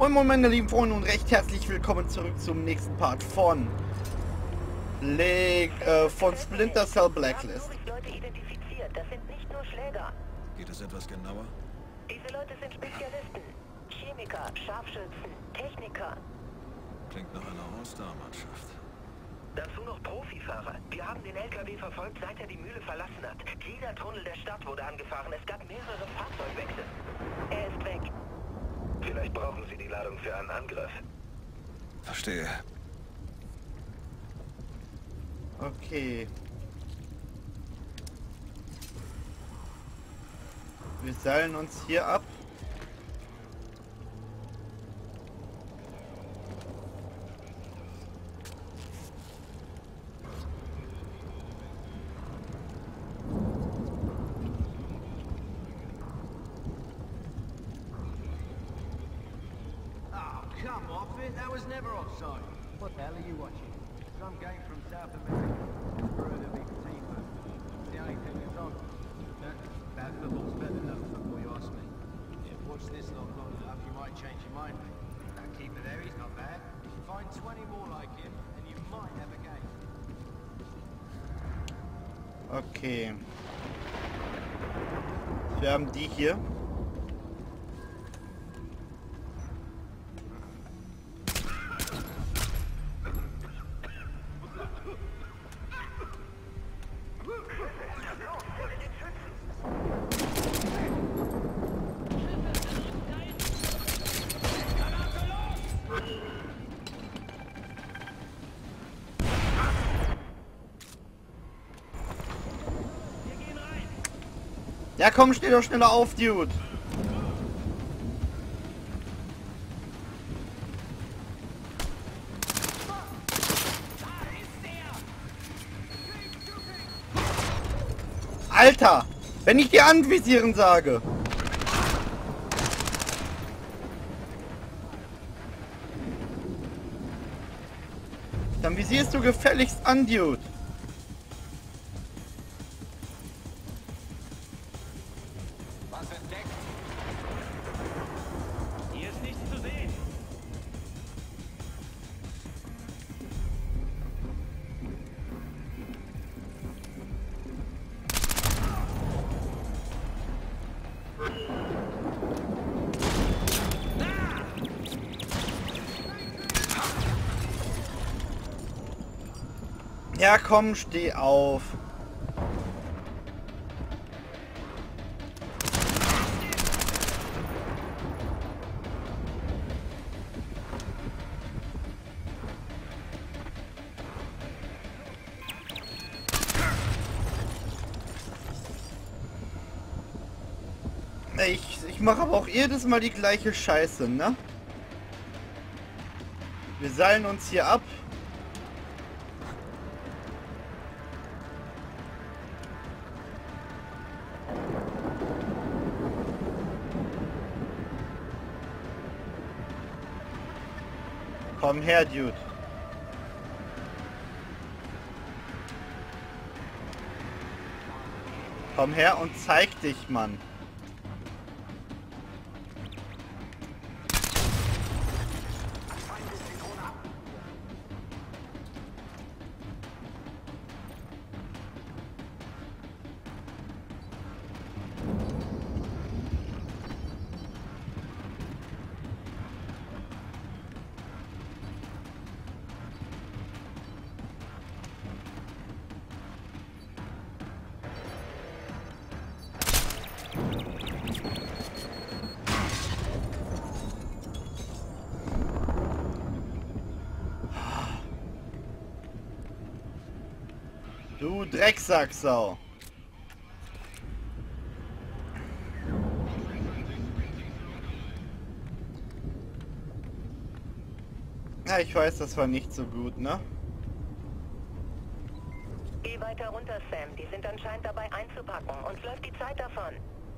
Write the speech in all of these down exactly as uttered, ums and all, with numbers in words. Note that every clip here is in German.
Moin Moin meine lieben Freunde und recht herzlich willkommen zurück zum nächsten Part von Leg, äh, von Splinter Cell Blacklist. Leute identifiziert, das sind nicht nur Schläger. Geht es etwas genauer? Diese Leute sind Spezialisten. Chemiker, Scharfschützen, Techniker. Klingt nach einer All-Star-Mannschaft. Dazu noch Profifahrer. Wir haben den L K W verfolgt, seit er die Mühle verlassen hat. Jeder Tunnel der Stadt wurde angefahren. Es gab mehrere Fahrzeugwechsel. Er ist weg. Vielleicht brauchen sie die Ladung für einen Angriff. Verstehe. Okay. Wir seilen uns hier ab. Come off it, that was never offside. What the hell are you watching? Some game from South America. Peru, the big team, but it's the only thing that's on. No, bad football's better than no football, you ask me. Yeah, watch this lot long enough, you might change your mind, mate. That keeper there, he's not bad. Find twenty more like him, and you might have a game. Okay. Wir haben die hier. Ja komm, steh doch schneller auf, Dude. Alter, wenn ich dir anvisieren sage. Dann visierst du gefälligst an, Dude. Hier ist nichts zu sehen. Ja komm, steh auf. Ich, ich mache aber auch jedes Mal die gleiche Scheiße, ne? Wir seilen uns hier ab. Komm her, Dude. Komm her und zeig dich, Mann. Du Drecksacksau. Ja, ich weiß, das war nicht so gut, ne? Geh weiter runter, Sam. Die sind anscheinend dabei einzupacken. Uns läuft die Zeit davon.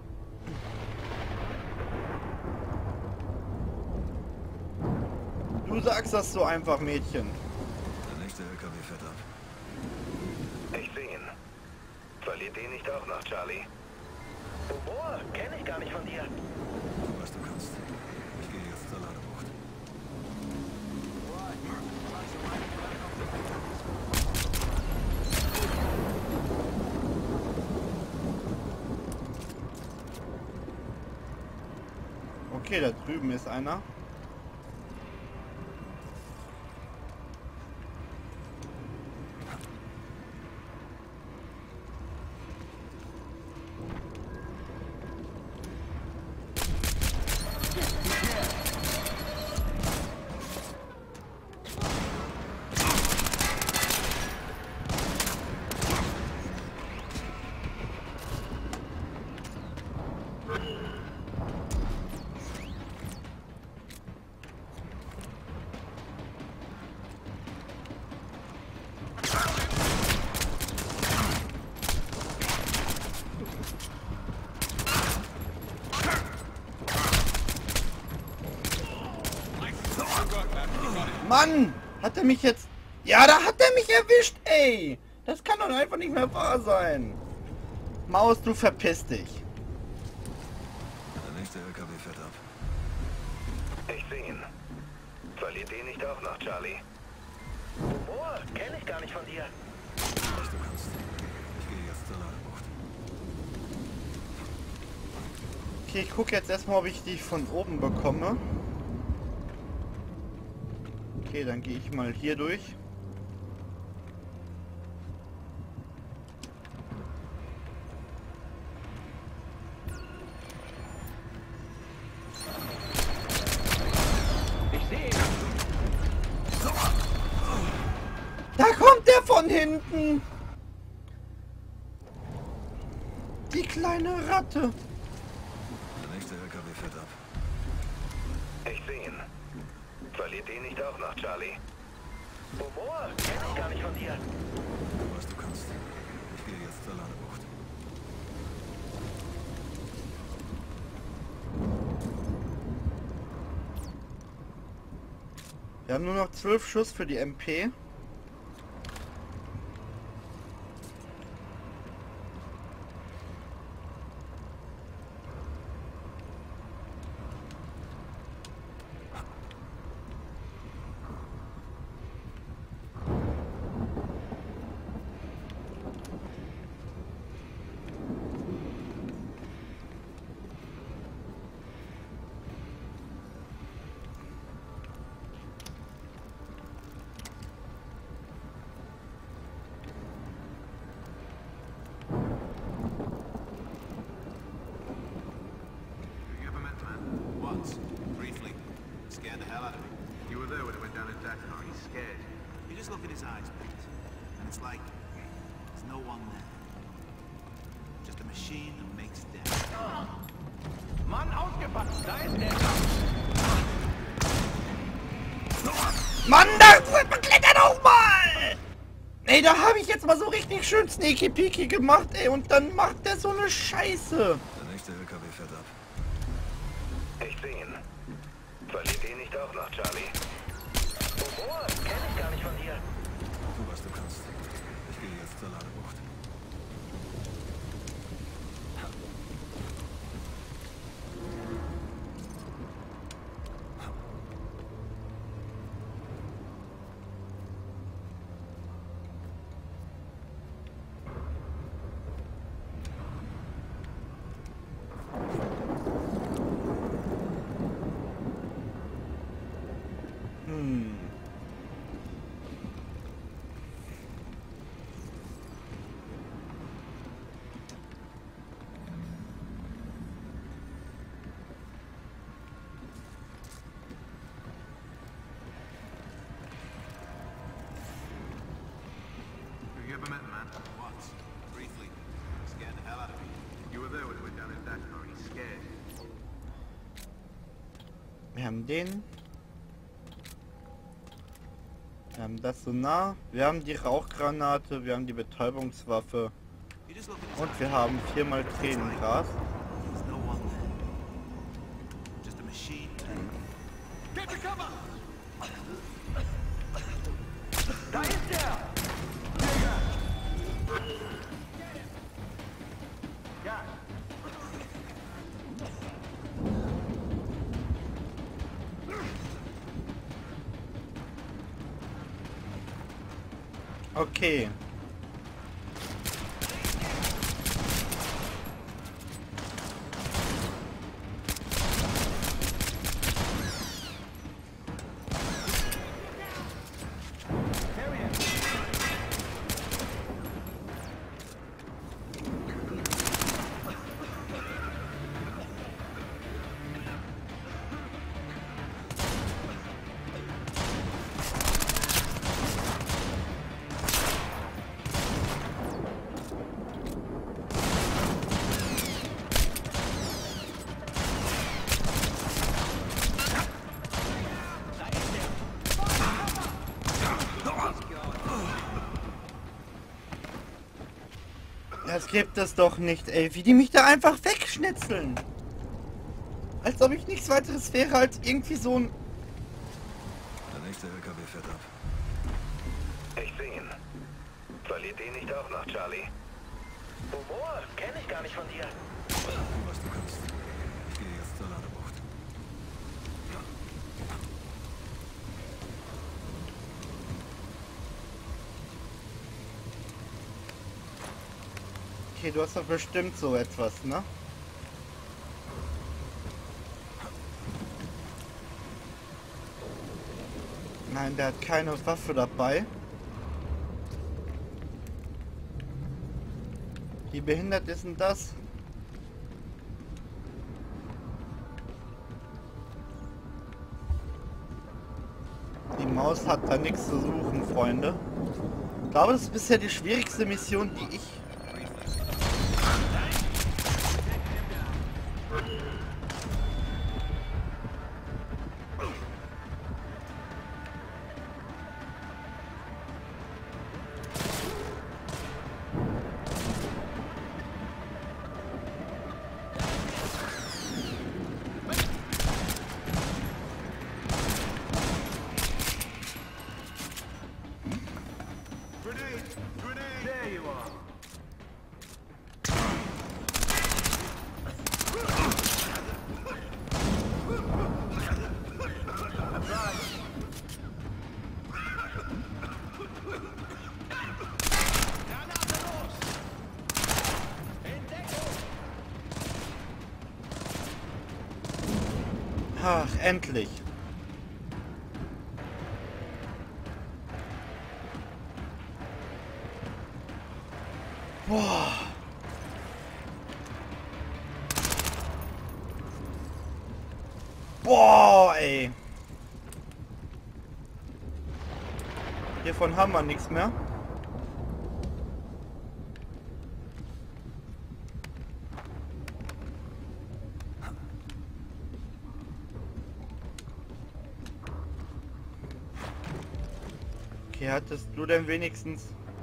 Du sagst das so einfach, Mädchen. Der nächste L K W fährt ab. Ich sehe ihn. Verliert den nicht auch noch, Charlie? Boah, kenne ich gar nicht von dir. Tu, was du kannst. Ich gehe jetzt zur Ladebucht. Okay, da drüben ist einer. Mann! Hat er mich jetzt... Ja, da hat er mich erwischt, ey! Das kann doch einfach nicht mehr wahr sein. Maus, du verpiss dich. Der nächste L K W fährt ab. Ich sehe ihn. Verliert den nicht auch noch, Charlie? Oh, kenne ich gar nicht von dir. Was du kannst. Ich gehe jetzt zur Ladebucht. Okay, ich gucke jetzt erstmal, ob ich die von oben bekomme. Okay, dann gehe ich mal hier durch. Ich sehe ihn. Da kommt der von hinten! Die kleine Ratte! Der nächste L K W fährt ab. Ich sehe ihn. Verliert den nicht auch noch, Charlie? Humor, kenne ich gar nicht von dir. Tu, was du kannst. Ich gehe jetzt zur Ladebucht. Wir haben nur noch zwölf Schuss für die M P. Once, briefly, scared the hell out of me. You were there when it went down in Dakar. He's scared. You just look at his eyes, please, and it's like there's no one there. Just a machine that makes death. Mann, ausgepackt! Da ist er! Mann, da beklettert auch mal! Ey, da habe ich jetzt mal so richtig schön Sneaky Peeky gemacht, ey, und dann macht der so eine Scheiße. Der nächste L K W fährt ab. Ich sehe ihn. Verliert den nicht auch noch, Charlie? Humor, kenne ich gar nicht von dir. Tu, was du kannst. Ich gehe jetzt zur Ladebucht. Hm. You ever met the man? Once, briefly, scared the hell out of me. You were there when it went down in Dakar. He's scared. Wir haben den. Wir haben das so nah. Wir haben die Rauchgranate, wir haben die Betäubungswaffe You just look at his und eyes. wir haben viermal Tränengras. There's no one there. Just a machine. Get to cover! Da ist er! Ja. Okay. Das gibt es doch nicht, ey. Wie die mich da einfach wegschnitzeln. Als ob ich nichts weiteres wäre als irgendwie so ein... Der nächste L K W fährt ab. Ich sehe ihn. Verliert den nicht auch noch, Charlie? Humor? Kenn ich gar nicht von dir. Tu, was du kannst. Ich gehe jetzt zur Ladebucht. Okay, du hast doch bestimmt so etwas, ne? Nein, der hat keine Waffe dabei. Wie behindert ist denn das? Die Maus hat da nichts zu suchen, Freunde. Ich glaube, das ist bisher die schwierigste Mission, die ich... There you are. Ach, endlich. Boah. Boah, ey. Hiervon haben wir nichts mehr. Okay, hattest du denn wenigstens...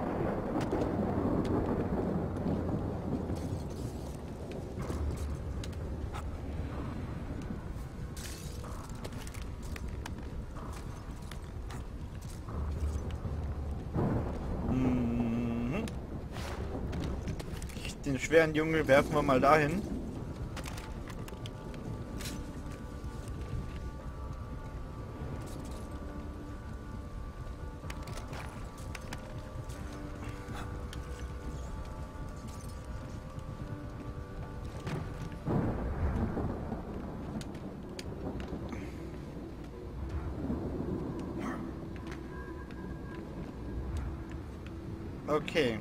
Mhm. Den schweren Junge werfen wir mal dahin. Okay.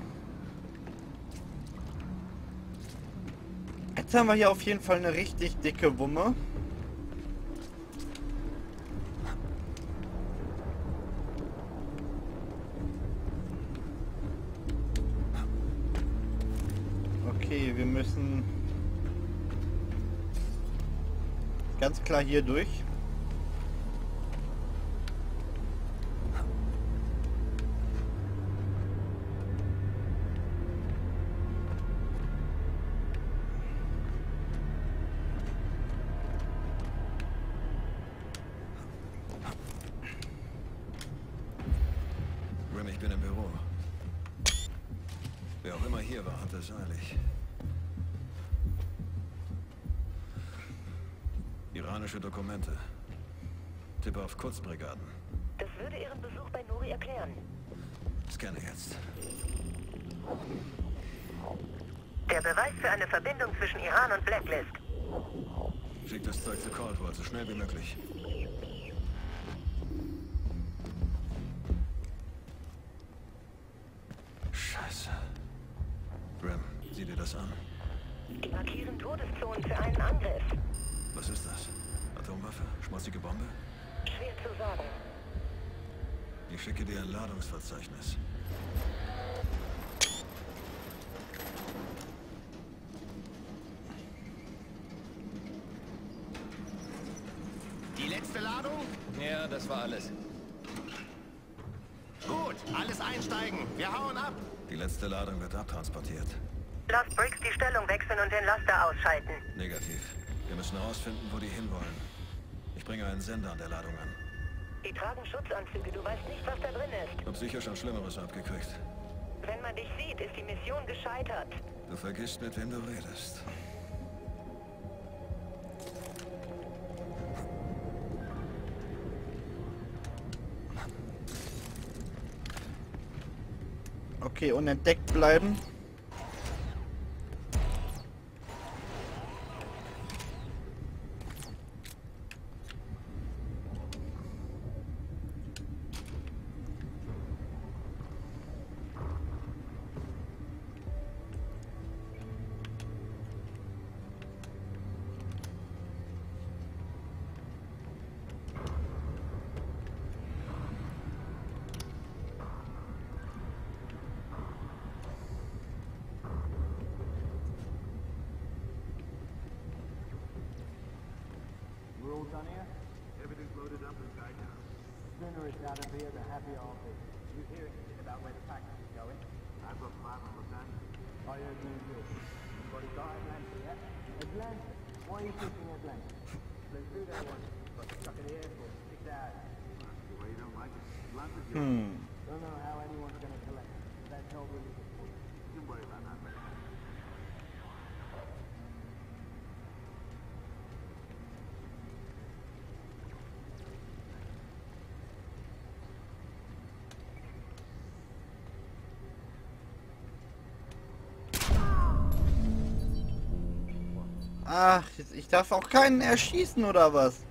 Jetzt haben wir hier auf jeden Fall eine richtig dicke Wumme. Okay, wir müssen ganz klar hier durch. Ich bin im Büro. Wer auch immer hier war, hat es eilig. Iranische Dokumente. Tippe auf Kurzbrigaden. Das würde Ihren Besuch bei Nuri erklären. Scanne jetzt. Der Beweis für eine Verbindung zwischen Iran und Blacklist. Schick das Zeug zu Caldwell, so schnell wie möglich. Scheiße. Grim, sieh dir das an. Die markieren Todeszonen für einen Angriff. Was ist das? Atomwaffe? Schmutzige Bombe? Schwer zu sagen. Ich schicke dir ein Ladungsverzeichnis. Die letzte Ladung? Ja, das war alles. Gut, alles einsteigen. Wir hauen ab. Die letzte Ladung wird abtransportiert. Lass Briggs die Stellung wechseln und den Laster ausschalten. Negativ. Wir müssen herausfinden, wo die hinwollen. Ich bringe einen Sender an der Ladung an. Die tragen Schutzanzüge, du weißt nicht, was da drin ist. Hab sicher schon Schlimmeres abgekriegt. Wenn man dich sieht, ist die Mission gescheitert. Du vergisst, mit wem du redest. Okay, unentdeckt bleiben. We're all done here? Everything's loaded up and tied down. Sooner it's out of here, the happier I'll be. You hear anything about where the package is going? I've got five on Los Angeles. I heard you good. Anybody got Atlanta yet? Atlanta? Why are you thinking Atlanta? Flew through there once, but stuck at the airport, six hours. That's the way you don't like it. Atlanta's yours. Hmm. Don't know how anyone's gonna collect it. That's all we need to do. Don't worry about that, mate. Ach, ich darf auch keinen erschießen oder was?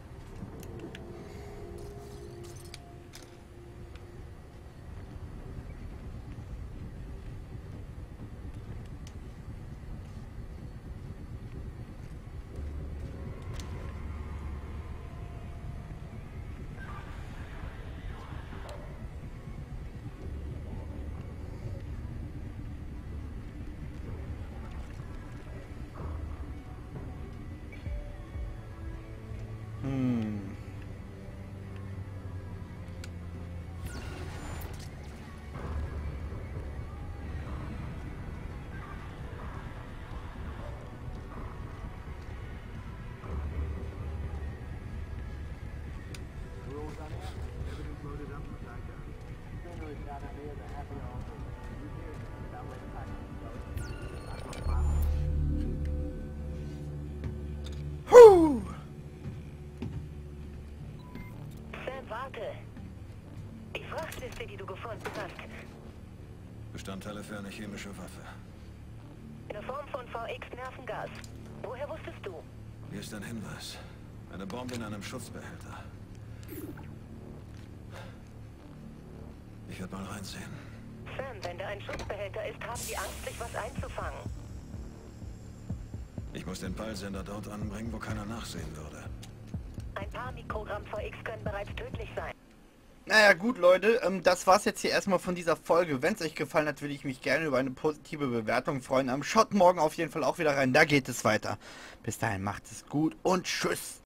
Hm. We're all done here? Everything's loaded up and tied down. Sooner it's out of here, the happier I'll be. You hear anything about where the package is going? I've got five on Puh. Sam, warte. Die Frachtliste, die du gefunden hast. Bestandteile für eine chemische Waffe. In Form von V X-Nervengas. Woher wusstest du? Hier ist ein Hinweis. Eine Bombe in einem Schutzbehälter. Ich werde mal reinsehen. Sam, wenn da ein Schutzbehälter ist, haben die Angst, sich was einzufangen. Ich muss den Peilsender dort anbringen, wo keiner nachsehen würde. Ein paar Mikrogramm V X können bereits tödlich sein. Naja gut Leute, ähm, das war's jetzt hier erstmal von dieser Folge. Wenn es euch gefallen hat, würde ich mich gerne über eine positive Bewertung freuen. Ähm, schaut morgen auf jeden Fall auch wieder rein, da geht es weiter. Bis dahin macht es gut und tschüss.